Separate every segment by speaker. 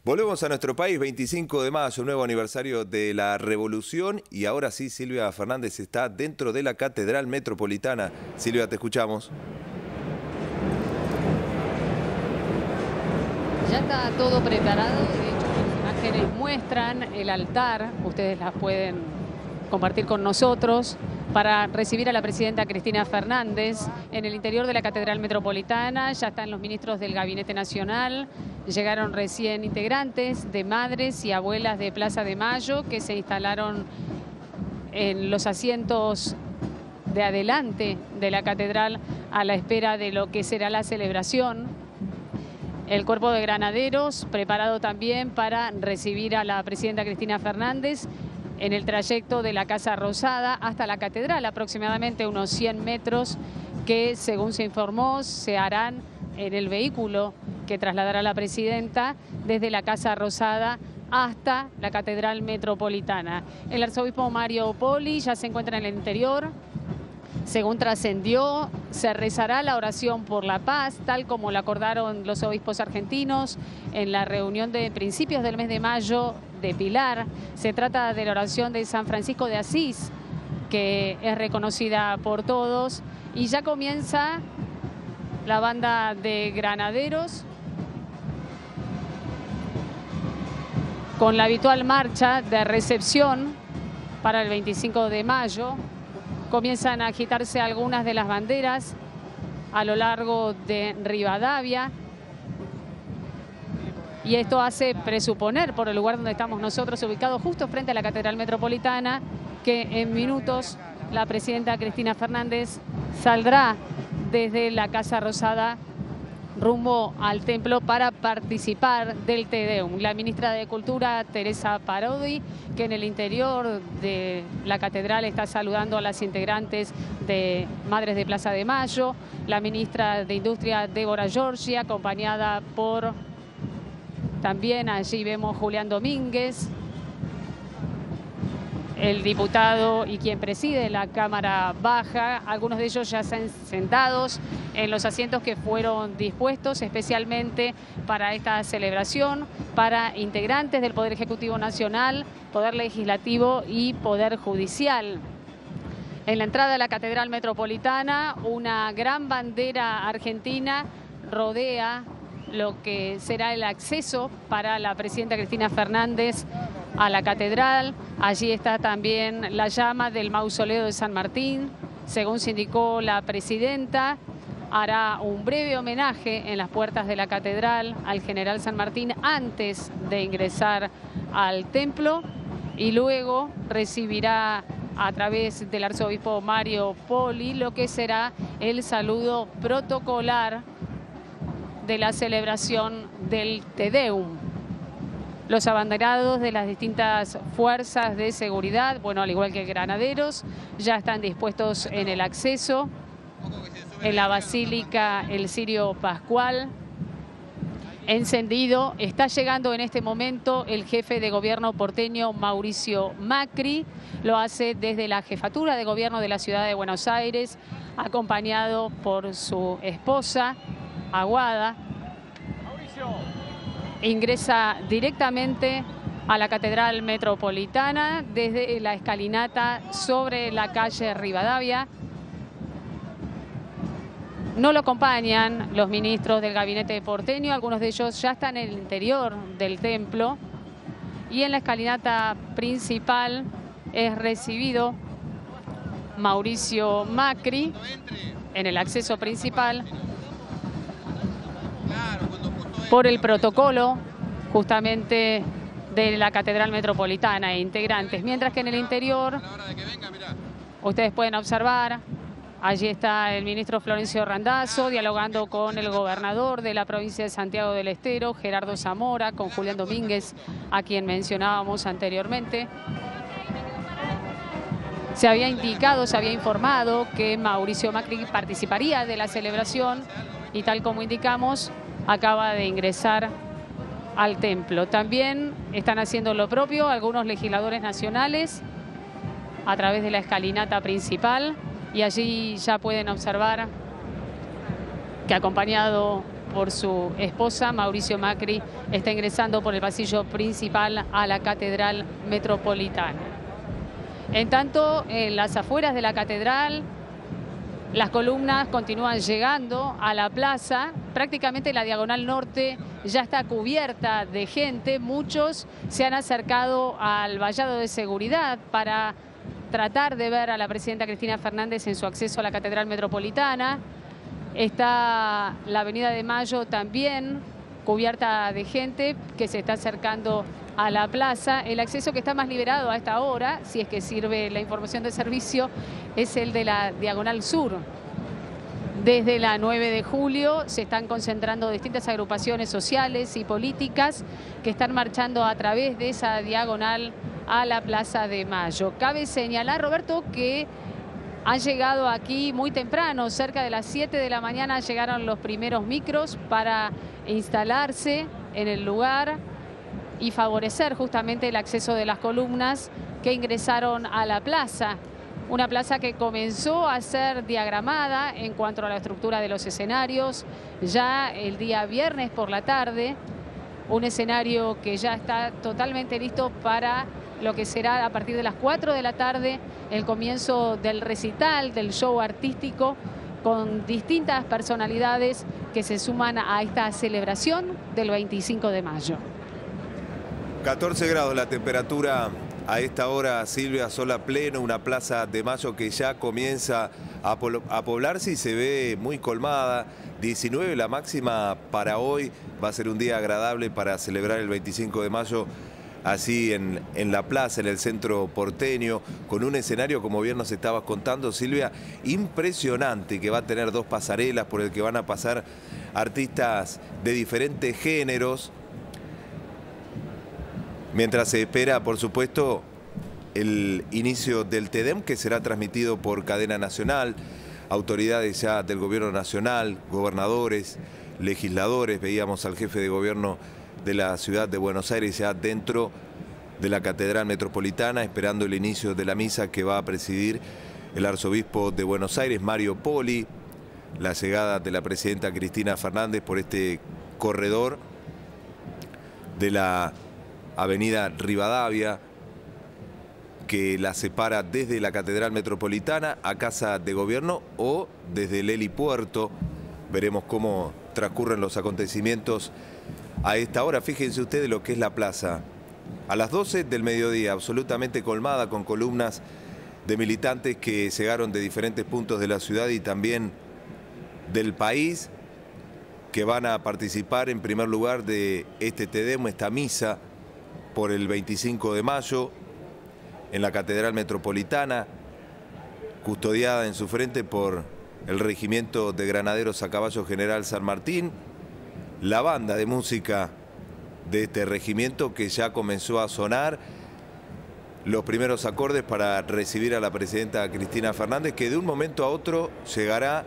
Speaker 1: Volvemos a nuestro país, 25 de mayo, nuevo aniversario de la Revolución, y ahora sí, Silvia Fernández está dentro de la Catedral Metropolitana. Silvia, te escuchamos.
Speaker 2: Ya está todo preparado, de hecho las imágenes muestran el altar, ustedes las pueden compartir con nosotros, para recibir a la presidenta Cristina Fernández en el interior de la Catedral Metropolitana. Ya están los ministros del Gabinete Nacional, llegaron recién integrantes de madres y abuelas de Plaza de Mayo que se instalaron en los asientos de adelante de la catedral a la espera de lo que será la celebración. El cuerpo de granaderos preparado también para recibir a la presidenta Cristina Fernández en el trayecto de la Casa Rosada hasta la catedral, aproximadamente unos 100 metros que, según se informó, se harán en el vehículo que trasladará a la presidenta desde la Casa Rosada hasta la Catedral Metropolitana. El arzobispo Mario Poli ya se encuentra en el interior. Según trascendió, se rezará la oración por la paz, tal como lo acordaron los obispos argentinos en la reunión de principios del mes de mayo de Pilar. Se trata de la oración de San Francisco de Asís, que es reconocida por todos, y ya comienza la banda de granaderos con la habitual marcha de recepción para el 25 de mayo. Comienzan a agitarse algunas de las banderas a lo largo de Rivadavia. Y esto hace presuponer, por el lugar donde estamos nosotros, ubicados justo frente a la Catedral Metropolitana, que en minutos la presidenta Cristina Fernández saldrá desde la Casa Rosada rumbo al templo para participar del Te Deum. La ministra de Cultura, Teresa Parodi, que en el interior de la catedral está saludando a las integrantes de Madres de Plaza de Mayo. La ministra de Industria, Débora Giorgi, acompañada por, también allí vemos Julián Domínguez, el diputado y quien preside la Cámara Baja. Algunos de ellos ya están sentados en los asientos que fueron dispuestos especialmente para esta celebración, para integrantes del Poder Ejecutivo Nacional, Poder Legislativo y Poder Judicial. En la entrada de la Catedral Metropolitana, una gran bandera argentina rodea lo que será el acceso para la presidenta Cristina Fernández a la catedral. Allí está también la llama del mausoleo de San Martín. Según se indicó la presidenta, hará un breve homenaje en las puertas de la catedral al general San Martín antes de ingresar al templo y luego recibirá a través del arzobispo Mario Poli lo que será el saludo protocolar de la celebración del Te Deum. Los abanderados de las distintas fuerzas de seguridad, bueno, al igual que granaderos, ya están dispuestos en el acceso. En la Basílica el cirio pascual encendido. Está llegando en este momento el jefe de gobierno porteño, Mauricio Macri. Lo hace desde la jefatura de gobierno de la ciudad de Buenos Aires, acompañado por su esposa, Aguada. Ingresa directamente a la Catedral Metropolitana desde la escalinata sobre la calle Rivadavia. No lo acompañan los ministros del gabinete porteño, algunos de ellos ya están en el interior del templo. Y en la escalinata principal es recibido Mauricio Macri en el acceso principal por el protocolo justamente de la Catedral Metropolitana e integrantes. Mientras que en el interior, ustedes pueden observar, allí está el ministro Florencio Randazzo dialogando con el gobernador de la provincia de Santiago del Estero, Gerardo Zamora, con Julián Domínguez, a quien mencionábamos anteriormente. Se había indicado, se había informado que Mauricio Macri participaría de la celebración y, tal como indicamos, acaba de ingresar al templo. También están haciendo lo propio algunos legisladores nacionales a través de la escalinata principal, y allí ya pueden observar que, acompañado por su esposa. Mauricio Macri está ingresando por el pasillo principal a la Catedral Metropolitana. En tanto, en las afueras de la catedral, las columnas continúan llegando a la plaza. Prácticamente la diagonal norte ya está cubierta de gente. Muchos se han acercado al vallado de seguridad para tratar de ver a la presidenta Cristina Fernández en su acceso a la Catedral Metropolitana. Está la Avenida de Mayo también cubierta de gente que se está acercando a la plaza. El acceso que está más liberado a esta hora, si es que sirve la información de servicio, es el de la Diagonal Sur. Desde la 9 de julio se están concentrando distintas agrupaciones sociales y políticas que están marchando a través de esa diagonal a la Plaza de Mayo. Cabe señalar, Roberto, que han llegado aquí muy temprano, cerca de las 7 de la mañana llegaron los primeros micros para instalarse en el lugar y favorecer justamente el acceso de las columnas que ingresaron a la plaza. Una plaza que comenzó a ser diagramada en cuanto a la estructura de los escenarios ya el día viernes por la tarde. Un escenario que ya está totalmente listo para lo que será a partir de las 4 de la tarde el comienzo del recital, del show artístico, con distintas personalidades que se suman a esta celebración del 25 de mayo.
Speaker 1: 14 grados la temperatura a esta hora, Silvia, sol a pleno, una Plaza de Mayo que ya comienza a poblarse y se ve muy colmada. 19 la máxima para hoy, va a ser un día agradable para celebrar el 25 de mayo. Así en la plaza, en el centro porteño, con un escenario, como bien nos estabas contando, Silvia, impresionante, que va a tener 2 pasarelas por el que van a pasar artistas de diferentes géneros, mientras se espera, por supuesto, el inicio del TEDEM, que será transmitido por cadena nacional. Autoridades ya del gobierno nacional, gobernadores, legisladores, veíamos al jefe de gobierno de la ciudad de Buenos Aires ya dentro de la Catedral Metropolitana, esperando el inicio de la misa que va a presidir el arzobispo de Buenos Aires, Mario Poli, la llegada de la presidenta Cristina Fernández por este corredor de la avenida Rivadavia, que la separa desde la Catedral Metropolitana a Casa de Gobierno o desde el helipuerto. Veremos cómo transcurren los acontecimientos a esta hora. Fíjense ustedes lo que es la plaza. A las 12 del mediodía, absolutamente colmada con columnas de militantes que llegaron de diferentes puntos de la ciudad y también del país, que van a participar en primer lugar de este TEDEM, esta misa por el 25 de mayo en la Catedral Metropolitana, custodiada en su frente por el Regimiento de Granaderos a Caballo General San Martín, la banda de música de este regimiento que ya comenzó a sonar los primeros acordes para recibir a la presidenta Cristina Fernández, que de un momento a otro llegará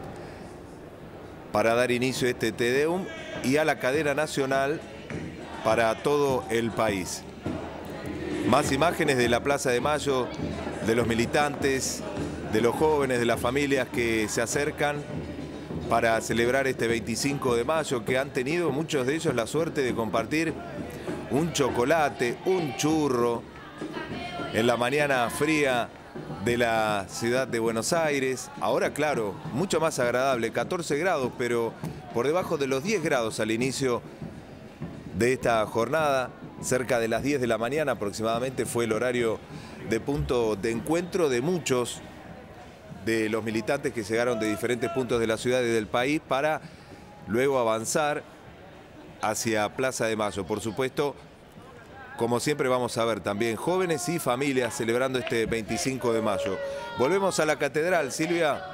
Speaker 1: para dar inicio a este TEDEUM y a la cadena nacional para todo el país. Más imágenes de la Plaza de Mayo, de los militantes, de los jóvenes, de las familias que se acercan para celebrar este 25 de mayo, que han tenido muchos de ellos la suerte de compartir un chocolate, un churro, en la mañana fría de la ciudad de Buenos Aires. Ahora, claro, mucho más agradable, 14 grados, pero por debajo de los 10 grados al inicio de esta jornada. Cerca de las 10 de la mañana aproximadamente fue el horario de punto de encuentro de muchos de los militantes que llegaron de diferentes puntos de la ciudad y del país para luego avanzar hacia Plaza de Mayo. Por supuesto, como siempre vamos a ver también jóvenes y familias celebrando este 25 de mayo. Volvemos a la catedral, Silvia.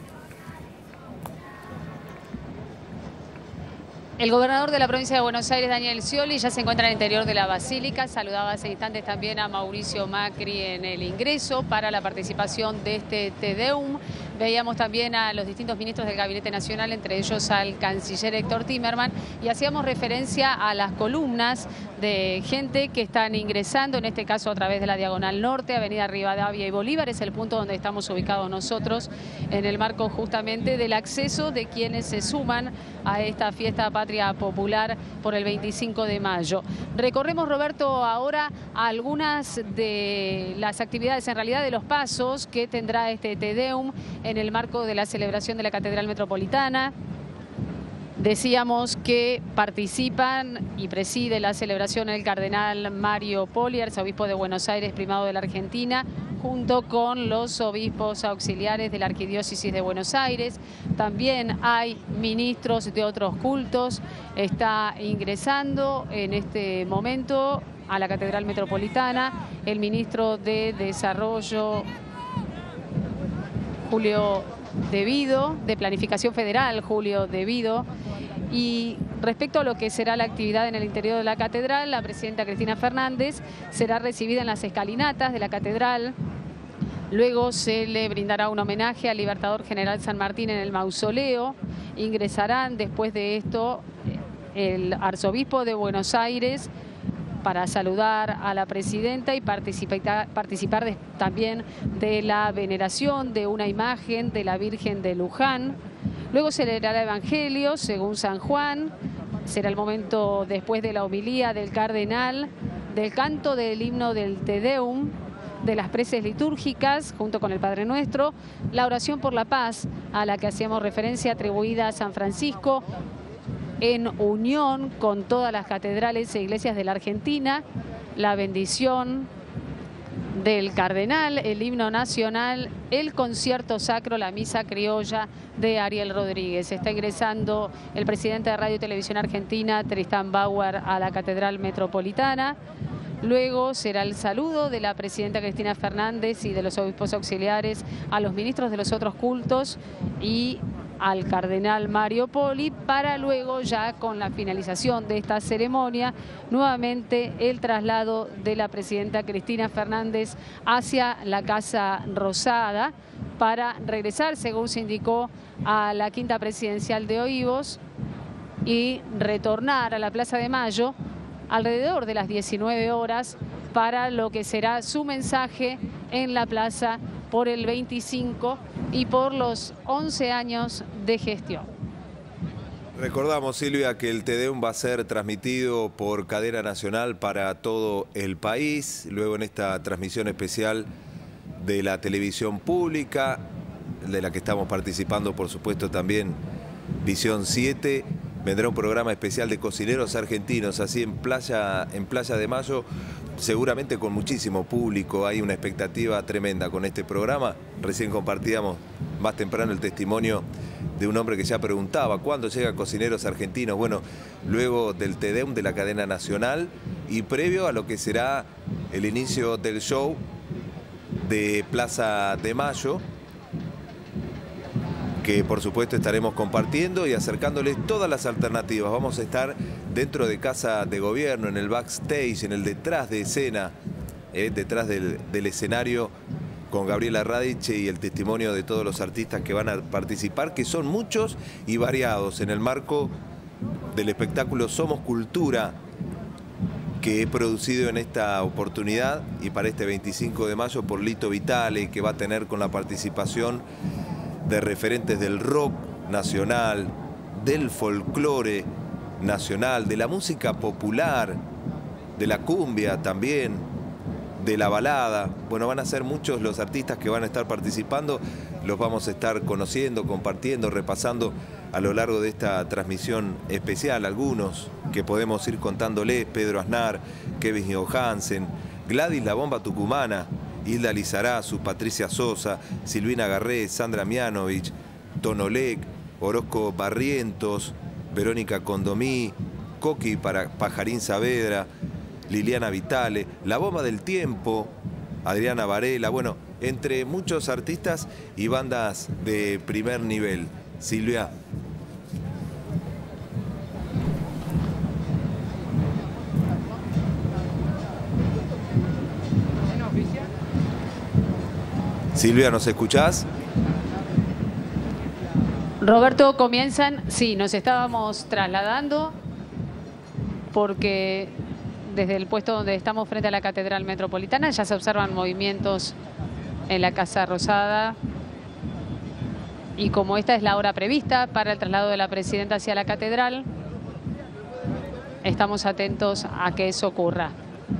Speaker 2: El gobernador de la provincia de Buenos Aires, Daniel Scioli, ya se encuentra al interior de la Basílica. Saludaba hace instantes también a Mauricio Macri en el ingreso para la participación de este TEDEUM Veíamos también a los distintos ministros del Gabinete Nacional, entre ellos al canciller Héctor Timerman, y hacíamos referencia a las columnas de gente que están ingresando, en este caso a través de la Diagonal Norte, Avenida Rivadavia y Bolívar, es el punto donde estamos ubicados nosotros, en el marco justamente del acceso de quienes se suman a esta fiesta patria popular por el 25 de mayo. Recorremos, Roberto, ahora algunas de las actividades, en realidad de los pasos que tendrá este Te Deum en el marco de la celebración de la Catedral Metropolitana. Decíamos que participan y preside la celebración el cardenal Mario Poli, arzobispo de Buenos Aires, primado de la Argentina, junto con los obispos auxiliares de la Arquidiócesis de Buenos Aires. También hay ministros de otros cultos. Está ingresando en este momento a la Catedral Metropolitana el ministro de Desarrollo, Julio De Vido, de Planificación Federal, Julio De Vido. Y respecto a lo que será la actividad en el interior de la catedral, la presidenta Cristina Fernández será recibida en las escalinatas de la catedral. Luego se le brindará un homenaje al Libertador General San Martín en el mausoleo. Ingresarán después de esto el arzobispo de Buenos Aires para saludar a la presidenta y participar también de la veneración de una imagen de la Virgen de Luján. Luego se leerá el Evangelio según San Juan. Será el momento, después de la homilía del cardenal, del canto del himno del Te Deum, de las preces litúrgicas, junto con el Padre Nuestro, la oración por la paz, a la que hacíamos referencia, atribuida a San Francisco, en unión con todas las catedrales e iglesias de la Argentina, la bendición del cardenal, el himno nacional, el concierto sacro, la misa criolla de Ariel Rodríguez. Está ingresando el presidente de Radio y Televisión Argentina, Tristán Bauer, a la Catedral Metropolitana. Luego será el saludo de la presidenta Cristina Fernández y de los obispos auxiliares a los ministros de los otros cultos y al cardenal Mario Poli, para luego, ya con la finalización de esta ceremonia, nuevamente el traslado de la presidenta Cristina Fernández hacia la Casa Rosada para regresar, según se indicó, a la Quinta Presidencial de Olivos y retornar a la Plaza de Mayo alrededor de las 19 horas para lo que será su mensaje en la plaza por el 25 y por los 11 años de gestión.
Speaker 1: Recordamos, Silvia, que el Te Deum va a ser transmitido por cadena nacional para todo el país. Luego, en esta transmisión especial de la televisión pública, de la que estamos participando, por supuesto, también Visión 7, vendrá un programa especial de cocineros argentinos, así en Playa de Mayo, seguramente con muchísimo público. Hay una expectativa tremenda con este programa. Recién compartíamos más temprano el testimonio de un hombre que ya preguntaba ¿cuándo llega Cocineros Argentinos? Bueno, luego del Te Deum de la cadena nacional y previo a lo que será el inicio del show de Plaza de Mayo, que por supuesto estaremos compartiendo y acercándoles todas las alternativas. Vamos a estar dentro de Casa de Gobierno, en el backstage, en el detrás de escena, detrás del escenario, con Gabriela Radice y el testimonio de todos los artistas que van a participar, que son muchos y variados, en el marco del espectáculo Somos Cultura, que he producido en esta oportunidad y para este 25 de mayo por Lito Vitale, que va a tener con la participación de referentes del rock nacional, del folclore nacional, de la música popular, de la cumbia también, de la balada. Bueno, van a ser muchos los artistas que van a estar participando, los vamos a estar conociendo, compartiendo, repasando a lo largo de esta transmisión especial, algunos que podemos ir contándoles: Pedro Aznar, Kevin Johansen, Gladys La Bomba Tucumana, Hilda Lizarazu, Patricia Sosa, Silvina Garré, Sandra Mianovich, Tonolec, Orozco Barrientos, Verónica Condomí, Coqui Pajarín Saavedra, Liliana Vitale, La Bomba del Tiempo, Adriana Varela, bueno, entre muchos artistas y bandas de primer nivel. Silvia. Silvia, ¿nos escuchás?
Speaker 2: Roberto, comienzan, sí, nos estábamos trasladando porque desde el puesto donde estamos frente a la Catedral Metropolitana ya se observan movimientos en la Casa Rosada y como esta es la hora prevista para el traslado de la presidenta hacia la Catedral, estamos atentos a que eso ocurra.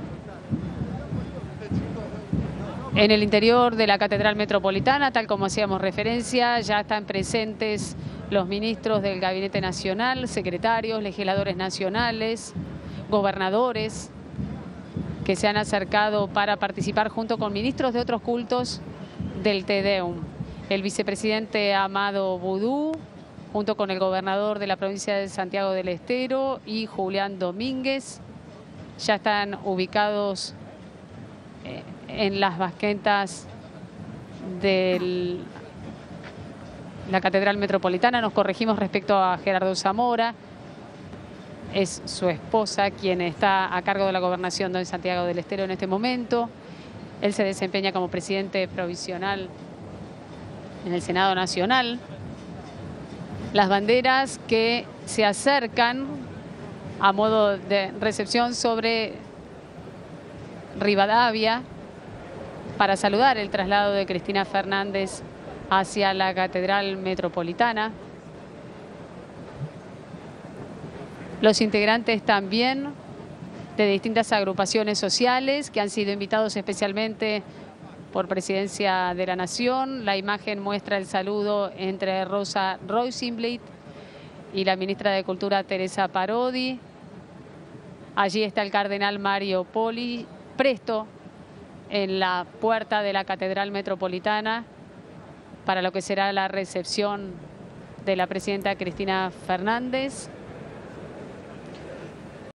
Speaker 2: En el interior de la Catedral Metropolitana, tal como hacíamos referencia, ya están presentes los ministros del Gabinete Nacional, secretarios, legisladores nacionales, gobernadores, que se han acercado para participar junto con ministros de otros cultos del Te Deum. El vicepresidente Amado Boudou, junto con el gobernador de la provincia de Santiago del Estero y Julián Domínguez, ya están ubicados en las basquetas de la Catedral Metropolitana. Nos corregimos respecto a Gerardo Zamora. Es su esposa quien está a cargo de la gobernación de Santiago del Estero en este momento. Él se desempeña como presidente provisional en el Senado Nacional. Las banderas que se acercan a modo de recepción sobre Rivadavia para saludar el traslado de Cristina Fernández hacia la Catedral Metropolitana. Los integrantes también de distintas agrupaciones sociales que han sido invitados especialmente por Presidencia de la Nación. La imagen muestra el saludo entre Rosa Rosenblit y la ministra de Cultura Teresa Parodi. Allí está el cardenal Mario Poli, presto en la puerta de la Catedral Metropolitana para lo que será la recepción de la presidenta Cristina Fernández.